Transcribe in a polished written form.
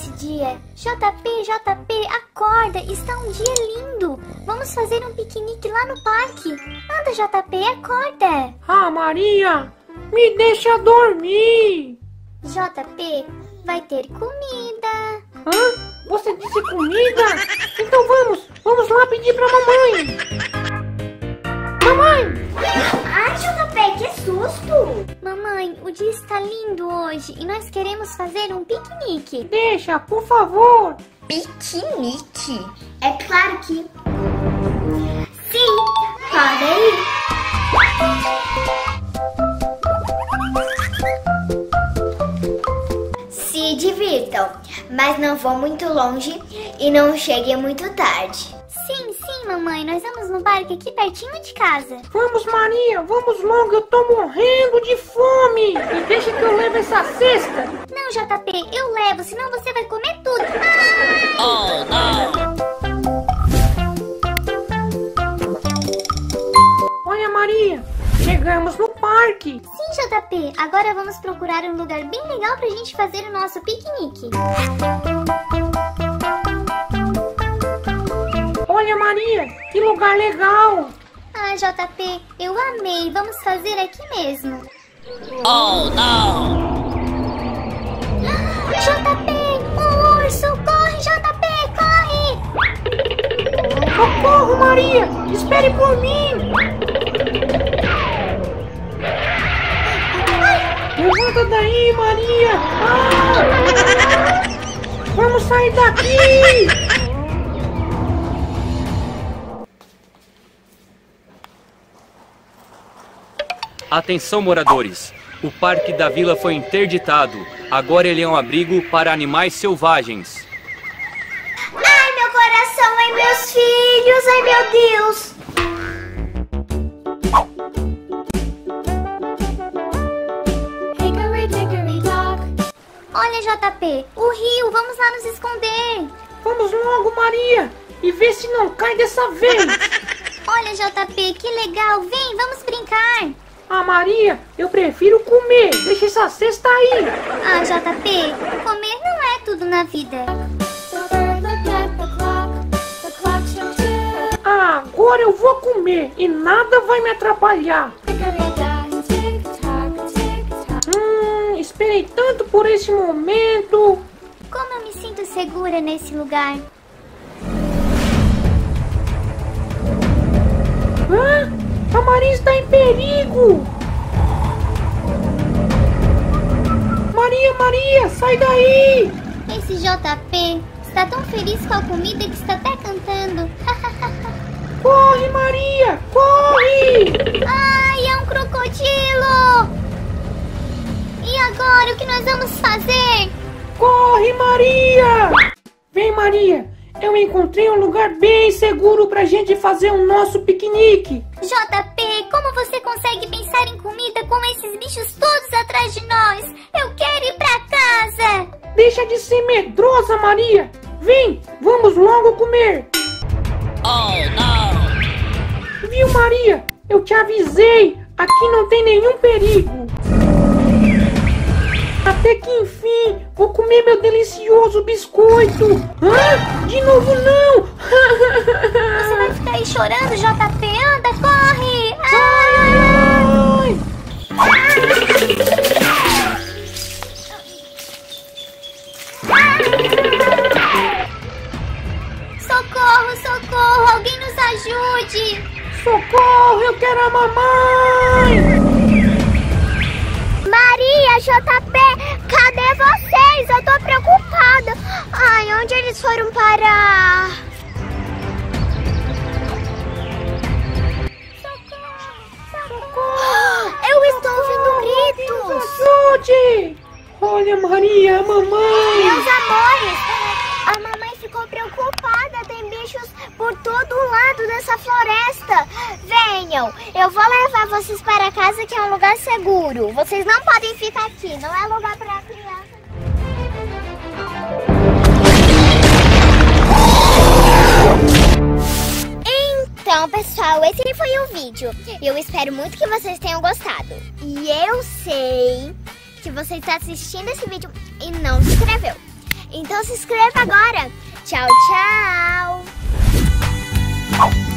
esse dia. JP, acorda, está um dia lindo. Vamos fazer um piquenique lá no parque. Anda, JP, acorda. Ah, Maria, me deixa dormir. JP, vai ter comida. Hã? Você disse comida? Então vamos lá pedir pra mamãe. Mamãe! Ai, JP, que susto! Mamãe, o dia está lindo hoje e nós queremos fazer um piquenique. Deixa, por favor. Piquenique? É claro que... Sim, pode ir. Se divirtam, mas não vão muito longe e não cheguem muito tarde. Sim, mamãe, nós vamos no parque aqui pertinho de casa. Vamos, Maria, vamos logo, eu tô morrendo de fome. E deixa que eu levo essa cesta. Não, JP, eu levo, senão você vai comer tudo. Ai! Oh, não! Olha, Maria, chegamos no parque. Sim, JP, agora vamos procurar um lugar bem legal pra gente fazer o nosso piquenique. Olha, Maria, que lugar legal. Ah, JP, eu amei. Vamos fazer aqui mesmo. Oh, não! JP, um urso! Corre, JP, corre! Socorro, Maria, espere por mim. Levanta daí, Maria. Ah! Vamos sair daqui. Atenção, moradores! O Parque da Vila foi interditado. Agora ele é um abrigo para animais selvagens. Ai, meu coração! Ai, meus filhos! Ai, meu Deus! Olha, JP, o rio! Vamos lá nos esconder! Vamos logo, Maria, e vê se não cai dessa vez. Olha, JP, que legal! Vem, vamos brincar! Ah, Maria, eu prefiro comer. Deixa essa cesta aí. Ah, JP, comer não é tudo na vida. Ah, agora eu vou comer e nada vai me atrapalhar. Esperei tanto por esse momento. Como eu me sinto segura nesse lugar. A Maria está em perigo! Maria, sai daí! Esse JP está tão feliz com a comida que está até cantando. Corre, Maria! Corre! Ai, é um crocodilo! E agora, o que nós vamos fazer? Corre, Maria! Vem, Maria! Eu encontrei um lugar bem seguro pra gente fazer o nosso piquenique. JP, como você consegue pensar em comida com esses bichos todos atrás de nós? Eu quero ir pra casa. Deixa de ser medrosa, Maria. Vem, vamos logo comer. Oh, não! Viu, Maria? Eu te avisei. Aqui não tem nenhum perigo. Até que enfim, vou comer meu delicioso biscoito. Hã? De novo não! Você vai ficar aí chorando, JP? Anda, corre! Ai! Socorro! Alguém nos ajude! Socorro! Eu quero a mamãe! Maria, JP, cadê vocês? Eu tô preocupada. Ai, onde eles foram parar? Socorro! Eu estou ouvindo gritos. Ajude! Olha, Maria, a mamãe. Meus amores, a mamãe ficou preocupada. Tem bichos por todo lado dessa floresta. Venham, eu vou levar vocês para casa, que é um lugar seguro. Vocês não podem ficar aqui, não é lugar para criança. Então, pessoal, esse foi o vídeo. Eu espero muito que vocês tenham gostado. E eu sei que você está assistindo esse vídeo e não se inscreveu. Então se inscreva agora. Tchau, tchau.